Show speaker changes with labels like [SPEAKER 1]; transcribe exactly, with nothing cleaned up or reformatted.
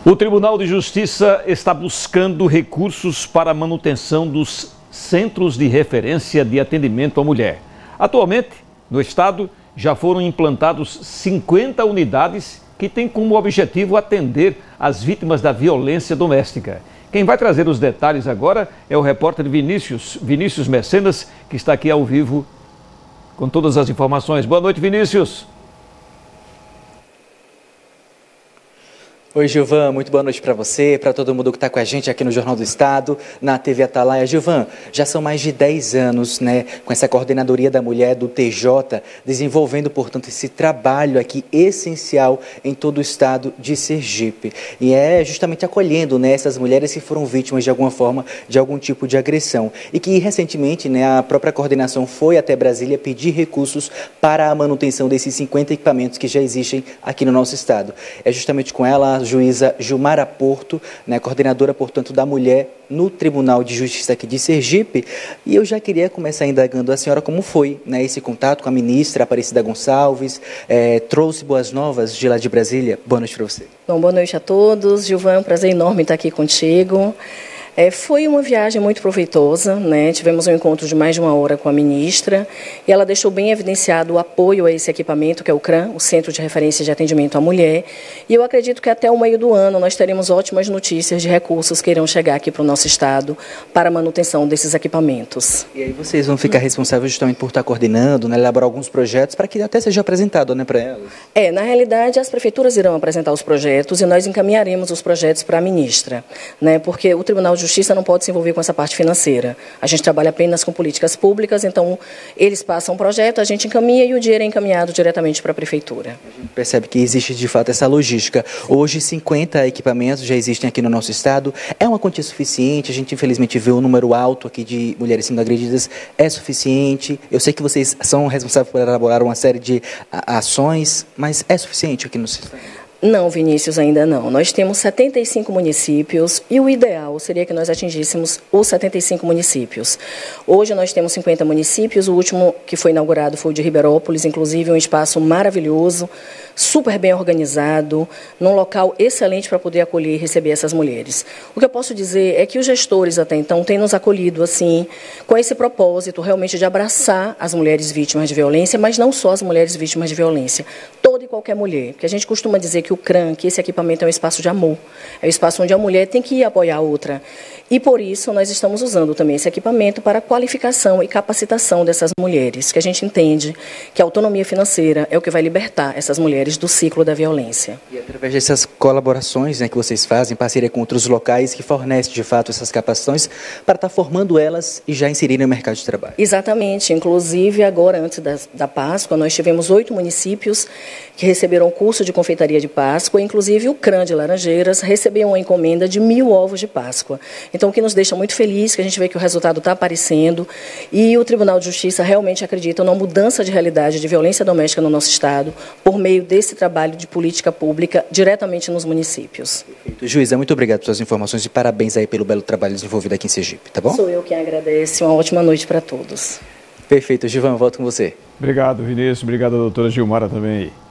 [SPEAKER 1] O Tribunal de Justiça está buscando recursos para a manutenção dos centros de referência de atendimento à mulher. Atualmente, no estado, já foram implantados cinquenta unidades que têm como objetivo atender as vítimas da violência doméstica. Quem vai trazer os detalhes agora é o repórter Vinícius, Vinícius Mecenas, que está aqui ao vivo com todas as informações. Boa noite, Vinícius.
[SPEAKER 2] Oi, Gilvan, muito boa noite para você, para todo mundo que está com a gente aqui no Jornal do Estado, na T V Atalaia. Gilvan, já são mais de dez anos, né, com essa Coordenadoria da Mulher do T J, desenvolvendo, portanto, esse trabalho aqui essencial em todo o estado de Sergipe. E é justamente acolhendo, né, essas mulheres que foram vítimas de alguma forma de algum tipo de agressão. E que recentemente, né, a própria coordenação foi até Brasília pedir recursos para a manutenção desses cinquenta equipamentos que já existem aqui no nosso estado. É justamente com ela, a juíza Gilmara Porto, né, coordenadora, portanto, da mulher no Tribunal de Justiça aqui de Sergipe. E eu já queria começar indagando a senhora como foi, né, esse contato com a ministra Aparecida Gonçalves, é, trouxe boas novas de lá de Brasília. Boa noite para você.
[SPEAKER 3] Bom, boa noite a todos. Gilvan, é um prazer enorme estar aqui contigo. É, foi uma viagem muito proveitosa, né? Tivemos um encontro de mais de uma hora com a ministra e ela deixou bem evidenciado o apoio a esse equipamento, que é o CRAM, o Centro de Referência de Atendimento à Mulher. E eu acredito que até o meio do ano nós teremos ótimas notícias de recursos que irão chegar aqui para o nosso estado para a manutenção desses equipamentos.
[SPEAKER 2] E aí vocês vão ficar responsáveis justamente por estar coordenando, né, elaborar alguns projetos para que até seja apresentado, né, para elas?
[SPEAKER 3] É, na realidade as prefeituras irão apresentar os projetos e nós encaminharemos os projetos para a ministra, né, porque o Tribunal de Justiça não pode se envolver com essa parte financeira. A gente trabalha apenas com políticas públicas, então eles passam um projeto, a gente encaminha e o dinheiro é encaminhado diretamente para a prefeitura.
[SPEAKER 2] A gente percebe que existe de fato essa logística. Hoje cinquenta equipamentos já existem aqui no nosso estado. É uma quantia suficiente? A gente infelizmente vê um número alto aqui de mulheres sendo agredidas. É suficiente? Eu sei que vocês são responsáveis por elaborar uma série de ações, mas é suficiente aqui no estado?
[SPEAKER 3] Não, Vinícius, ainda não. Nós temos setenta e cinco municípios e o ideal seria que nós atingíssemos os setenta e cinco municípios. Hoje nós temos cinquenta municípios, o último que foi inaugurado foi o de Ribeirópolis, inclusive um espaço maravilhoso, super bem organizado, num local excelente para poder acolher e receber essas mulheres. O que eu posso dizer é que os gestores até então têm nos acolhido assim, com esse propósito realmente de abraçar as mulheres vítimas de violência, mas não só as mulheres vítimas de violência, toda e qualquer mulher, porque a gente costuma dizer que o CRAM, que esse equipamento é um espaço de amor, é um espaço onde a mulher tem que ir apoiar a outra. E por isso nós estamos usando também esse equipamento para a qualificação e capacitação dessas mulheres, que a gente entende que a autonomia financeira é o que vai libertar essas mulheres do ciclo da violência.
[SPEAKER 2] E através dessas colaborações, né, que vocês fazem, em parceria com outros locais que fornecem de fato essas capacitações para estar formando elas e já inserirem no mercado de trabalho.
[SPEAKER 3] Exatamente, inclusive agora antes da, da Páscoa nós tivemos oito municípios que receberam o curso de confeitaria de Páscoa, inclusive o CRAM de Laranjeiras recebeu uma encomenda de mil ovos de Páscoa. Então, o que nos deixa muito feliz, que a gente vê que o resultado está aparecendo e o Tribunal de Justiça realmente acredita numa mudança de realidade de violência doméstica no nosso estado por meio desse trabalho de política pública diretamente nos municípios.
[SPEAKER 2] Perfeito. Juíza, muito obrigado pelas suas informações e parabéns aí pelo belo trabalho desenvolvido aqui em Sergipe, tá bom?
[SPEAKER 3] Sou eu quem agradece. Uma ótima noite para todos.
[SPEAKER 2] Perfeito. Gilvan, volto com você.
[SPEAKER 1] Obrigado, Vinícius. Obrigado, doutora Gilmara, também.